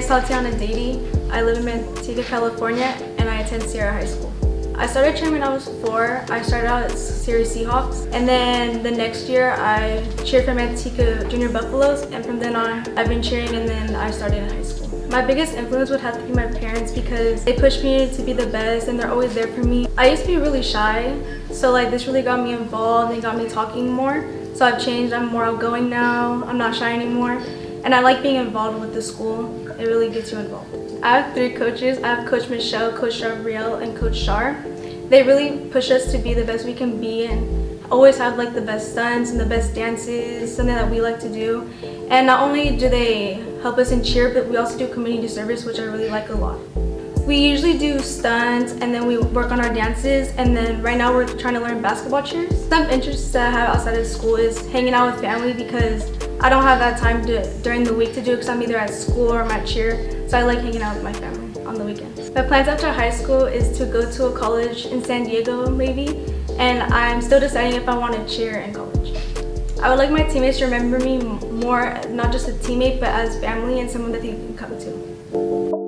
is Tatiana Dadey. I live in Manteca, California, and I attend Sierra High School. I started cheering when I was 4. I started out at Series Seahawks, and then the next year I cheered for Manteca Junior Buffaloes, and from then on I've been cheering, and then I started in high school. My biggest influence would have to be my parents because they push me to be the best and they're always there for me. I used to be really shy, so this really got me involved and got me talking more. So I've changed, I'm more outgoing now, I'm not shy anymore, and I like being involved with the school. It really gets you involved. I have 3 coaches. I have Coach Michelle, Coach Sarabia, and Coach Shar. They really push us to be the best we can be and always have the best stunts and the best dances, something that we like to do. And not only do they help us in cheer, but we also do community service, which I really like a lot. We usually do stunts and then we work on our dances, and then right now we're trying to learn basketball cheers. Some interests that I have outside of school is hanging out with family because I don't have that time during the week to do it because I'm either at school or I'm at cheer. So I like hanging out with my family on the weekends. My plans after high school is to go to a college in San Diego maybe, and I'm still deciding if I want to cheer in college. I would like my teammates to remember me more, not just a teammate, but as family and someone that they can come to.